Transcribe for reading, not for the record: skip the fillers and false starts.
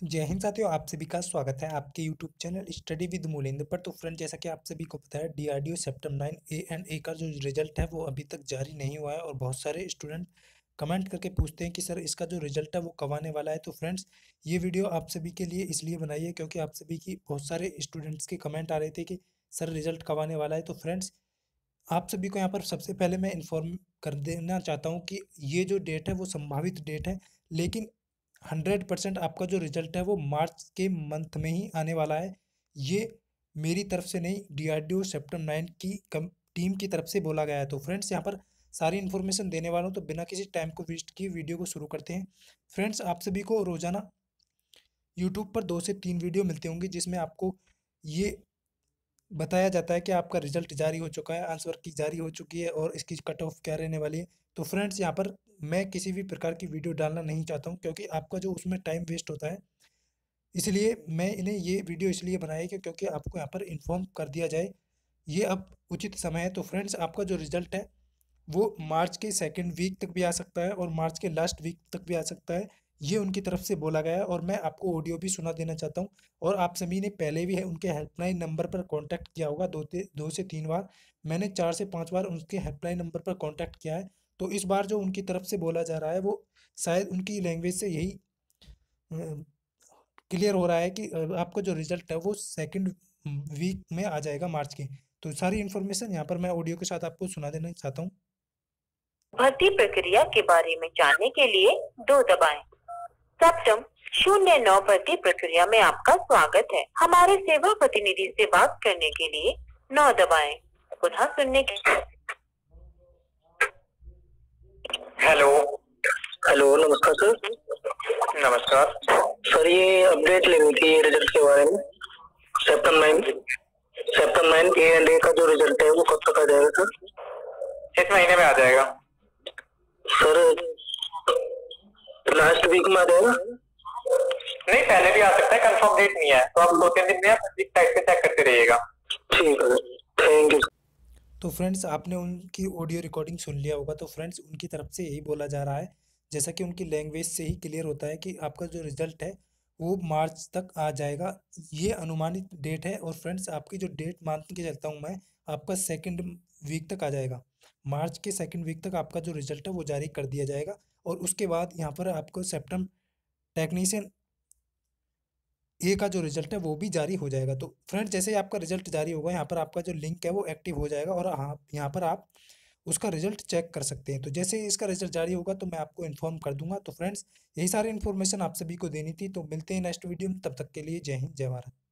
जय हिंद साथियों, आप सभी का स्वागत है आपके YouTube channel study with Mulendra पर। तो फ्रेंड, जैसा कि आप सभी को पता है, डीआरडीओ सेप्टेम्बर 9 ए का जो रिजल्ट है वो अभी तक जारी नहीं हुआ है और बहुत सारे स्टूडेंट कमेंट करके पूछते हैं कि सर इसका जो रिजल्ट है वो कब आने वाला है। तो फ्रेंड्स, ये वीडियो आप सभी के लिए इसलिए बनाई है क्योंकि आप सभी की बहुत सारे स्टूडेंट्स के कमेंट आ रहे थे कि सर रिजल्ट कब आने वाला है। तो फ्रेंड्स, आप सभी को यहाँ पर सबसे पहले मैं इन्फॉर्म कर देना चाहता हूँ कि ये जो डेट है वो संभावित डेट है, लेकिन 100% आपका जो रिजल्ट है वो मार्च के मंथ में ही आने वाला है। ये मेरी तरफ से नहीं, डीआरडीओ सेप्टेम्बर 9 की टीम की तरफ से बोला गया है। तो फ्रेंड्स, यहाँ पर सारी इन्फॉर्मेशन देने वाला हूँ, तो बिना किसी टाइम को वेस्ट किए वीडियो को शुरू करते हैं। फ्रेंड्स, आप सभी को रोजाना यूट्यूब पर 2 से 3 वीडियो मिलते होंगे जिसमें आपको ये बताया जाता है कि आपका रिजल्ट जारी हो चुका है, आंसर की जारी हो चुकी है और इसकी कट ऑफ क्या रहने वाली है। तो फ्रेंड्स, यहाँ पर मैं किसी भी प्रकार की वीडियो डालना नहीं चाहता हूँ क्योंकि आपका जो उसमें टाइम वेस्ट होता है। इसलिए मैं इन्हें ये वीडियो इसलिए बनाई है कि क्योंकि आपको यहाँ पर इन्फॉर्म कर दिया जाए, ये अब उचित समय है। तो फ्रेंड्स, आपका जो रिजल्ट है वो मार्च के सेकंड वीक तक भी आ सकता है और मार्च के लास्ट वीक तक भी आ सकता है। ये उनकी तरफ से बोला गया है और मैं आपको ऑडियो भी सुना देना चाहता हूँ। और आप सभी ने पहले भी है उनके हेल्पलाइन नंबर पर कांटेक्ट किया होगा, 2 से 3 बार। मैंने 4 से 5 बार उनके हेल्पलाइन नंबर पर कांटेक्ट किया है। तो इस बार जो उनकी तरफ से बोला जा रहा है वो शायद उनकी लैंग्वेज से यही क्लियर हो रहा है कि आपका जो रिजल्ट है वो सेकंड वीक में आ जाएगा मार्च के। तो सारी इन्फॉर्मेशन यहाँ पर मैं ऑडियो के साथ आपको सुना देना चाहता हूँ। भर्ती प्रक्रिया के बारे में जानने के लिए 2 दबाएं। सप्तम 09 भर्ती प्रक्रिया में आपका स्वागत है। हमारे सेवा प्रतिनिधि से बात करने के लिए 9 दबाएं। पुनः सुनने के हेलो। हेलो, नमस्कार सर। नमस्कार। सर, ये अपडेट लेनी थी रिजल्ट के बारे में। सेप्टेम्बर 9 ए का जो रिजल्ट है वो कब तक आ जाएगा सर? इस महीने में आ जाएगा सर, लास्ट वीक में आ जाएगा? नहीं, पहले भी आ सकता है, कंफर्म डेट नहीं है, तो आप 2-3 दिन में आप टाइप पे चेक करते रहिएगा। ठीक है, थैंक यू। तो फ्रेंड्स, आपने उनकी ऑडियो रिकॉर्डिंग सुन लिया होगा। तो फ्रेंड्स, उनकी तरफ से यही बोला जा रहा है, जैसा कि उनकी लैंग्वेज से ही क्लियर होता है कि आपका जो रिजल्ट है वो मार्च तक आ जाएगा। ये अनुमानित डेट है और फ्रेंड्स, आपकी जो डेट मान के चलता हूँ मैं, आपका सेकंड वीक तक आ जाएगा। मार्च के सेकंड वीक तक आपका जो रिजल्ट है वो जारी कर दिया जाएगा और उसके बाद यहाँ पर आपको सेप्टेम्बर टेक्नीशियन ए का जो रिजल्ट है वो भी जारी हो जाएगा। तो फ्रेंड्स, जैसे ही आपका रिजल्ट जारी होगा, यहाँ पर आपका जो लिंक है वो एक्टिव हो जाएगा और हाँ, यहाँ पर आप उसका रिजल्ट चेक कर सकते हैं। तो जैसे ही इसका रिजल्ट जारी होगा तो मैं आपको इन्फॉर्म कर दूंगा। तो फ्रेंड्स, यही सारी इन्फॉर्मेशन आप सभी को देनी थी। तो मिलते हैं नेक्स्ट वीडियो में, तब तक के लिए जय हिंद, जय भारत।